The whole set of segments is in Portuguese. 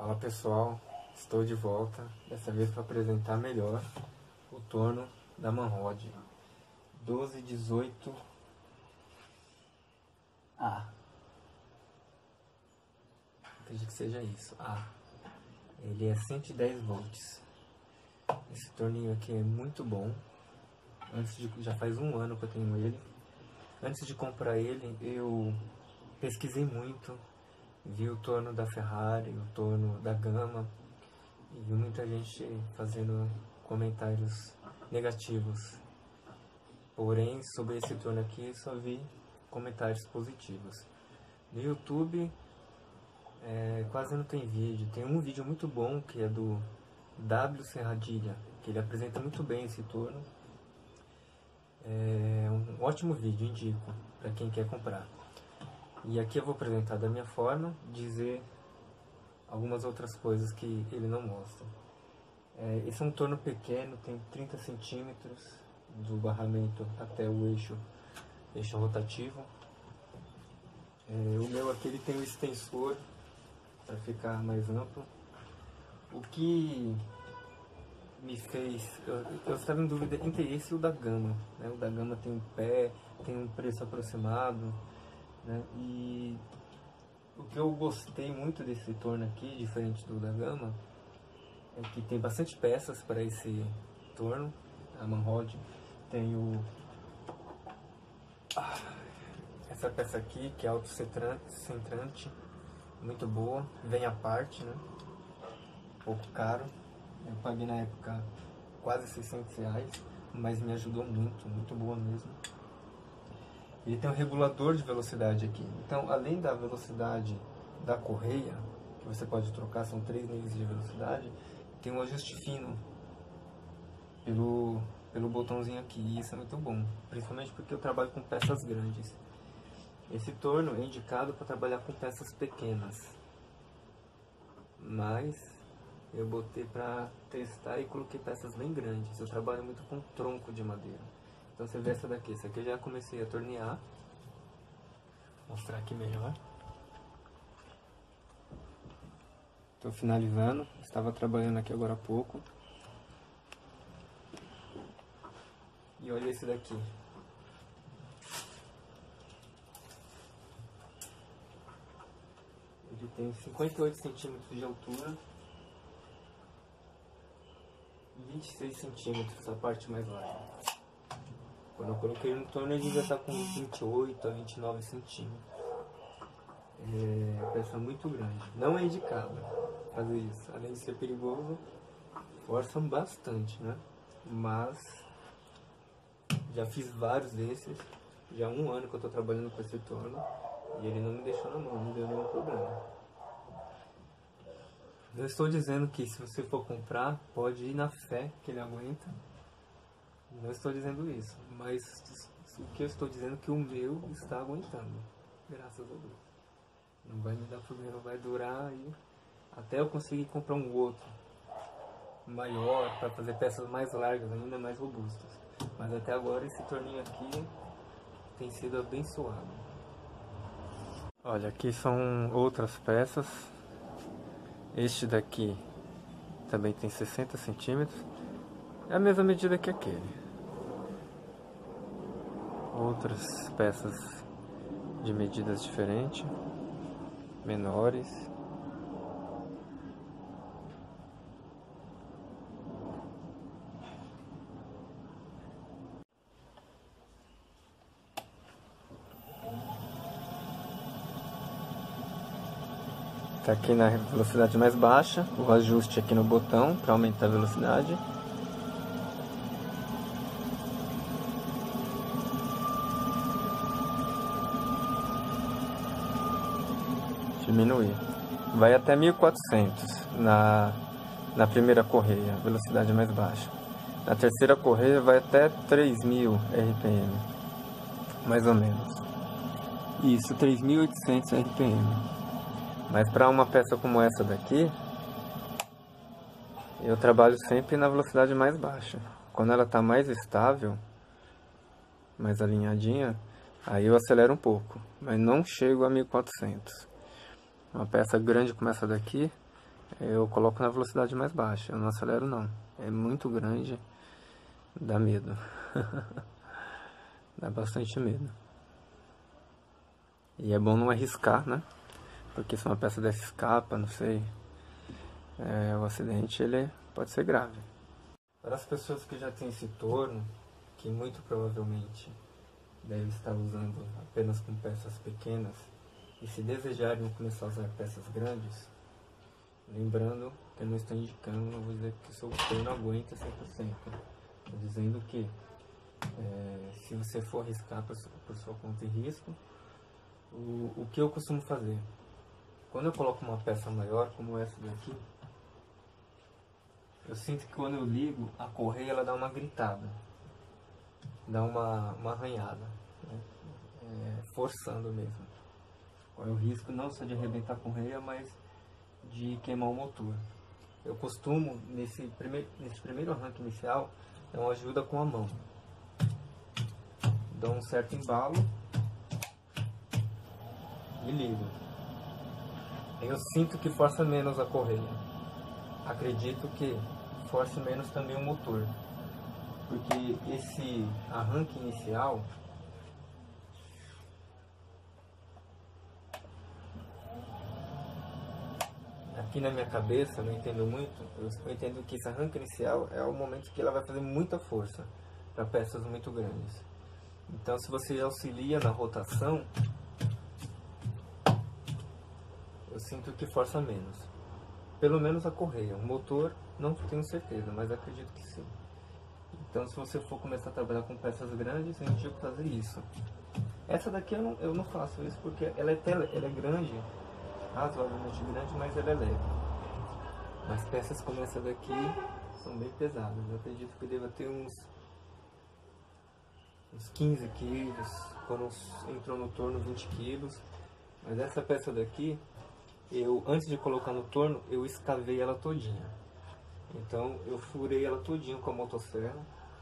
Fala pessoal, estou de volta, dessa vez para apresentar melhor o torno da Manrod 1218A. Acredito que seja isso, A. Ele é 110 volts. Esse torninho aqui é muito bom. Já faz um ano que eu tenho ele. Antes de comprar ele, eu pesquisei muito. Vi o torno da Ferrari, o torno da Gama, e vi muita gente fazendo comentários negativos. Porém, sobre esse torno aqui, só vi comentários positivos. No YouTube, quase não tem vídeo. Tem um vídeo muito bom, que é do W Serradilha, que ele apresenta muito bem esse torno. É um ótimo vídeo, indico, para quem quer comprar. E aqui eu vou apresentar da minha forma, dizer algumas outras coisas que ele não mostra. Esse é um torno pequeno, tem 30 centímetros do barramento até o eixo rotativo. O meu aqui ele tem um extensor para ficar mais amplo. O que me fez... Eu estava em dúvida entre esse e o da Gama, né? O da Gama tem um pé, tem um preço aproximado, né? E o que eu gostei muito desse torno aqui, diferente do da Gama, é que tem bastante peças para esse torno. A Manrod tem essa peça aqui, que é autocentrante, muito boa, vem à parte, né? Um pouco caro. Eu paguei na época quase R$600, mas me ajudou muito, muito boa mesmo. Ele tem um regulador de velocidade aqui. Então, além da velocidade da correia, que você pode trocar, são 3 níveis de velocidade, tem um ajuste fino pelo botãozinho aqui. E isso é muito bom, principalmente porque eu trabalho com peças grandes. Esse torno é indicado para trabalhar com peças pequenas, mas eu botei para testar e coloquei peças bem grandes. Eu trabalho muito com tronco de madeira. Então você vê essa daqui. Essa aqui eu já comecei a tornear. Vou mostrar aqui melhor. Estou finalizando. Estava trabalhando aqui agora há pouco. E olha esse daqui. Ele tem 58 centímetros de altura. 26 centímetros, a parte mais larga. Quando eu coloquei no torno, ele já está com 28 a 29 centímetros. É peça muito grande. Não é indicado fazer isso. Além de ser perigoso, forçam bastante, né? Mas já fiz vários desses. Já há um ano que eu estou trabalhando com esse torno e ele não me deixou na mão, não deu nenhum problema. Eu estou dizendo que se você for comprar, pode ir na fé que ele aguenta. Não estou dizendo isso, mas o que eu estou dizendo é que o meu está aguentando, graças a Deus. Não vai me dar problema, vai durar aí até eu conseguir comprar um outro maior para fazer peças mais largas, ainda mais robustas. Mas até agora esse torninho aqui tem sido abençoado. Olha, aqui são outras peças. Este daqui também tem 60 centímetros. É a mesma medida que aquele. Outras peças de medidas diferentes, menores. Tá aqui na velocidade mais baixa, o ajuste aqui no botão para aumentar a velocidade. Diminuir. Vai até 1400 na primeira correia, velocidade mais baixa. Na terceira correia vai até 3000 RPM, mais ou menos. Isso, 3800 RPM. Mas para uma peça como essa daqui, eu trabalho sempre na velocidade mais baixa. Quando ela está mais estável, mais alinhadinha, aí eu acelero um pouco, mas não chego a 1400. Uma peça grande como essa daqui, eu coloco na velocidade mais baixa, eu não acelero não. É muito grande, dá medo. Dá bastante medo. E é bom não arriscar, né? Porque se uma peça dessa escapa, não sei, o acidente ele pode ser grave. Para as pessoas que já têm esse torno, que muito provavelmente deve estar usando apenas com peças pequenas, e se desejarem começar a usar peças grandes, lembrando que eu não estou indicando, não vou dizer que o seu torno aguenta 100%. Estou dizendo que se você for arriscar por sua conta e risco, o que eu costumo fazer? Quando eu coloco uma peça maior, como essa daqui, eu sinto que quando eu ligo, a correia ela dá uma gritada, dá uma arranhada, né? Forçando mesmo. Qual é o risco não só de arrebentar a correia, mas de queimar o motor. Eu costumo, nesse primeiro arranque inicial, dar uma ajuda com a mão. Dou um certo embalo e ligo. Eu sinto que força menos a correia. Acredito que force menos também o motor. Porque esse arranque inicial, aqui na minha cabeça, eu não entendo muito, eu entendo que esse arranque inicial é o momento que ela vai fazer muita força para peças muito grandes. Então, se você auxilia na rotação, eu sinto que força menos. Pelo menos a correia. O motor, não tenho certeza, mas acredito que sim. Então, se você for começar a trabalhar com peças grandes, eu indico fazer isso. Essa daqui eu não faço isso porque ela é grande, razoavelmente grande, mas ela é leve. Mas peças como essa daqui são bem pesadas. Eu acredito que deva ter uns 15 quilos, quando entrou no torno 20 quilos. Mas essa peça daqui, antes de colocar no torno, eu escavei ela todinha. Então eu furei ela todinha com a motosserra.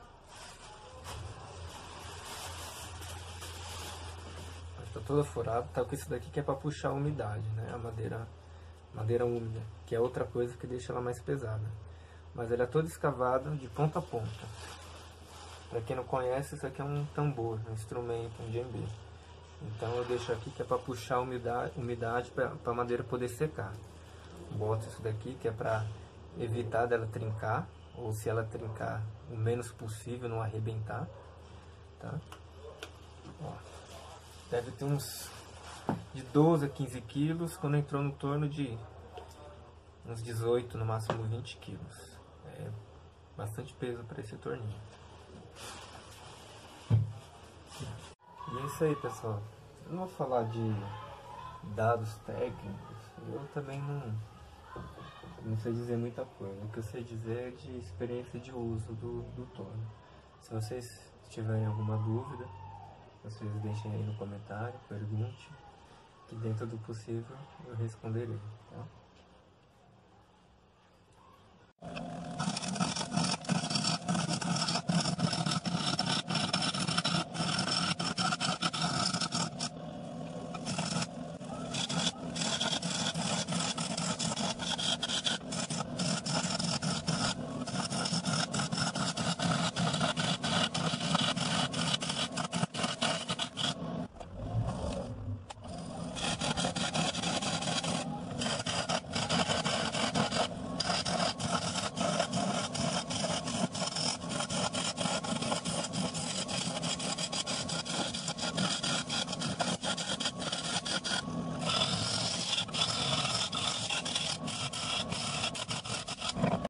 Está toda furada, tá com isso daqui que é para puxar a umidade, né? A madeira úmida, que é outra coisa que deixa ela mais pesada. Mas ela é toda escavada de ponta a ponta. Para quem não conhece, isso aqui é um tambor, um instrumento, um djembe. Então eu deixo aqui que é para puxar a umidade para a madeira poder secar. Boto isso daqui que é para evitar dela trincar, ou se ela trincar, o menos possível, não arrebentar, tá? Ó, deve ter uns de 12 a 15 quilos, quando entrou no torno de uns 18, no máximo 20 quilos. É bastante peso para esse torninho. E é isso aí, pessoal. Eu não vou falar de dados técnicos, eu também não sei dizer muita coisa. O que eu sei dizer é de experiência de uso do torno. Se vocês tiverem alguma dúvida, vocês deixem aí no comentário, pergunte, que dentro do possível eu responderei, tá?